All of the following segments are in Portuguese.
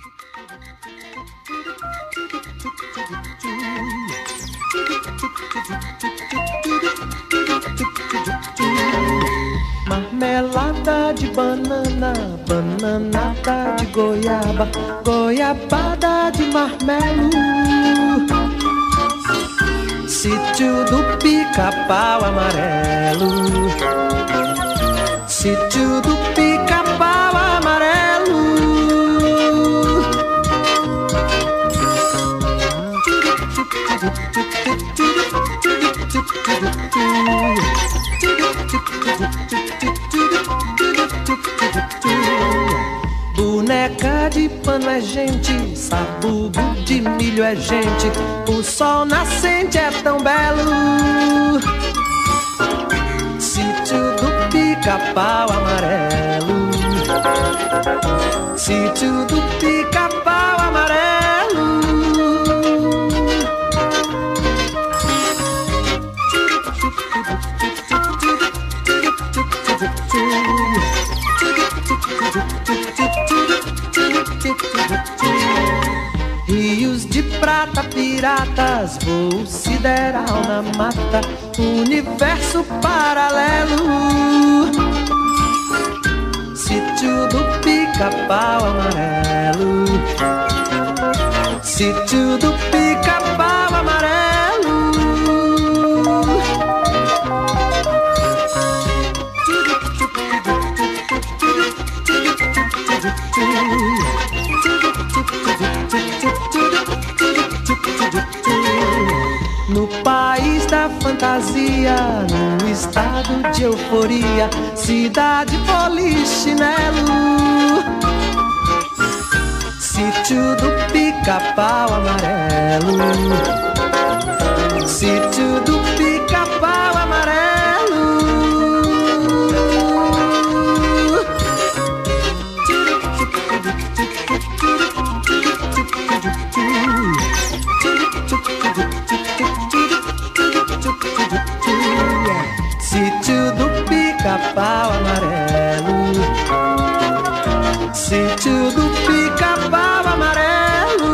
Marmelada de banana, bananada de goiaba, goiabada de marmelo. Sítio do Pica-Pau Amarelo, sítio do Pica-Pau Amarelo. Boneca de pano é gente, sabugo de milho é gente, o sol nascente é tão belo. Sítio do Pica-Pau Amarelo, sítio do Pica-Pau Amarelo. Rios de prata, piratas, voo sideral na mata, universo paralelo. Sítio do Pica-Pau Amarelo, sítio do Pica-Pau Amarelo. No país da fantasia, num estado de euforia, cidade polichinelo. Sítio do Pica-Pau Amarelo, sítio do Pica-Pau Amarelo. Sítio do Pica-Pau Amarelo, sítio do Pica-Pau Amarelo.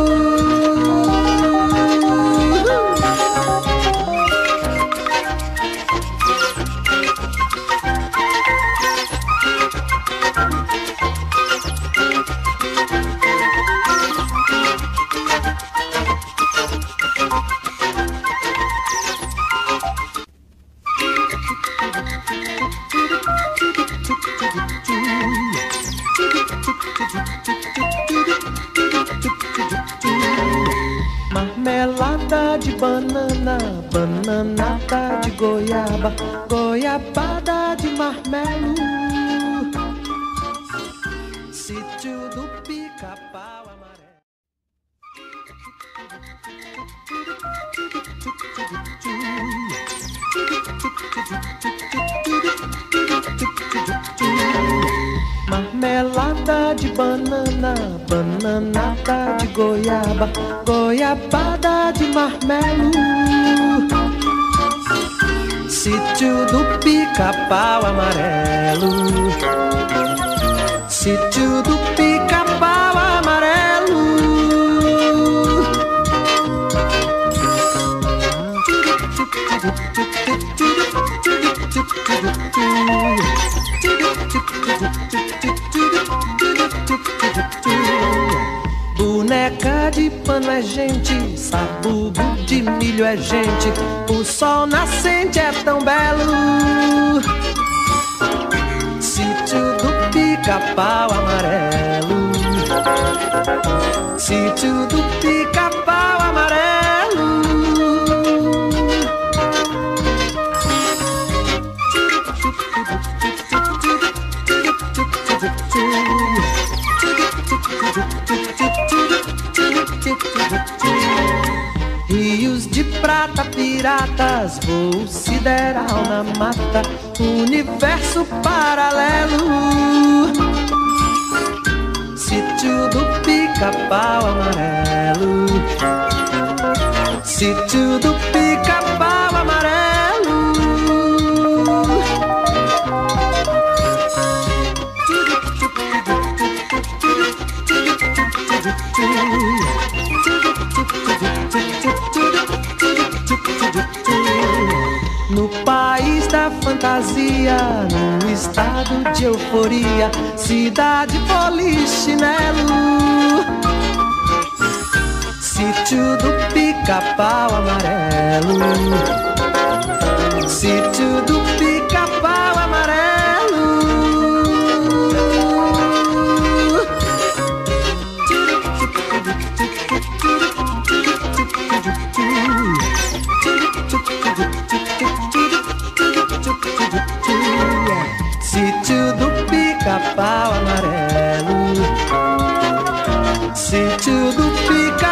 Marmelada de banana, bananada de goiaba, goiabada de marmelo. Sítio do Pica-Pau Amarelo. Marmelada de banana, bananada de goiaba, goiabada de marmelo. Sítio do Pica-Pau Amarelo, sítio do Pica-Pau Amarelo. Boneca de pano é gente, sabugo de milho é gente, o sol nascente é tão belo. Sítio do Pica-Pau Amarelo, sítio do Pica-Pau Amarelo. Rios de prata, piratas, voo sideral na mata, universo paralelo. Sítio do Pica-Pau Amarelo, sítio do Pica-Pau Amarelo. No país da fantasia, num estado de euforia, cidade polichinelo, sítio do Pica-Pau Amarelo, sítio do Pica-Pau Amarelo. Sítio do Pica-Pau Amarelo, sítio do Pica-Pau